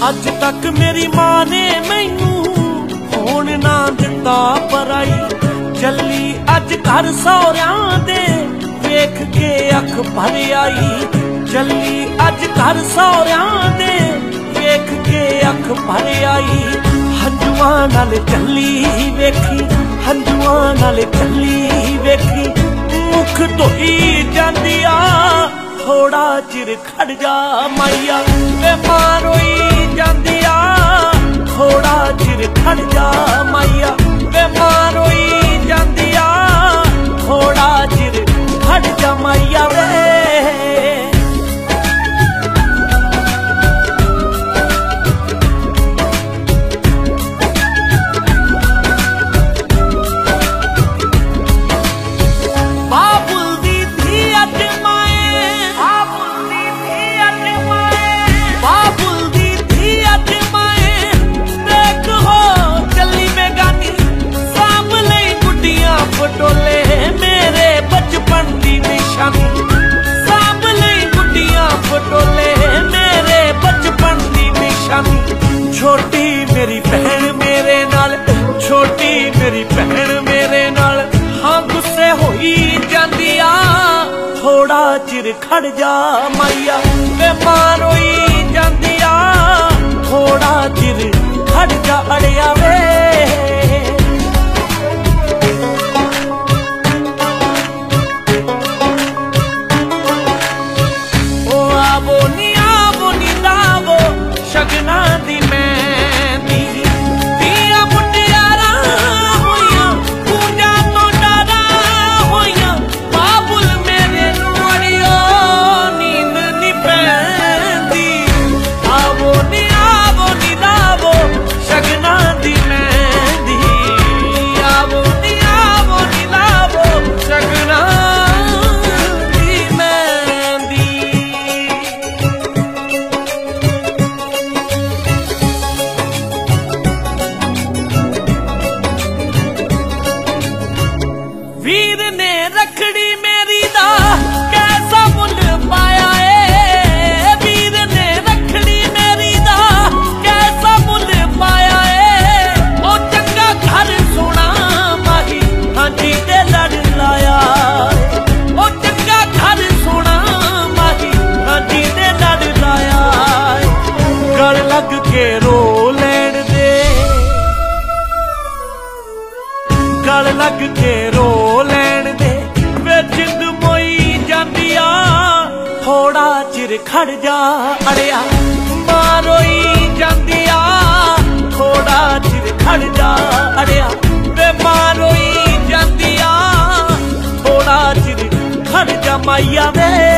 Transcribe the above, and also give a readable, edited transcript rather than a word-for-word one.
अज तक मेरी मां ने मैनू होण ना दिता पराई। चली अज घर सौहरियां दे वेख के अख भर आई। चली अज घर सौहरियां दे वेख के अख भर आई। हंजुआं नाल चली वेखी, हंजुआं नाल चली वेखी। मुख धोई जांदी आ थोड़ा चिर खड़ जा माइया। वे मां रोई जांदी आ थोड़ा चिर खड़ जा माइया। वे मां रोई जांदी आ थोड़ा चिर खड़ जा माइया वे। पटोले मेरे बचपन दी निशानी, साब लई गुड्डियां पटोले मेरे बचपन दी निशानी। छोटी मेरी बहन मेरे नाल, छोटी मेरी बहन मेरे नाल, हाँ गुस्से होई जांदी आ थोड़ा चिर खड़ जा माइया। वे मां रोई जांदी आ थोड़ा चिर खड़ जा अड़िया वे। शगना दी मेहंदी दिया मुटियारा होइया, पूजा तो डरा होइया। बाबुल मेरे नुड़ियो नींद नी पैंदी। आवो नी लावो शगना दी मेहंदी। आवो नी लावो शगना दी मेहंदी। वीर ने रखड़ी मेरी दा कैसा मुल पाया है। वीर ने रखड़ी मेरी दा कैसा मुल पाया है। ओ चंगा घर सोना माही हांजी दे लड़ लाया। ओ चंगा घर सोना माही हांजी दे लड़ लाया। गल लग के रो लैण दे, गल लग के रो लैण दे। वे जिंद मोई जांदी आ थोड़ा चिर खड़ जा अड़िया। मां रोई जांदी आ थोड़ा चिर खड़ जा अड़िया। वे मां रोई जांदी आ थोड़ा चिर खड़ जा माइया वे।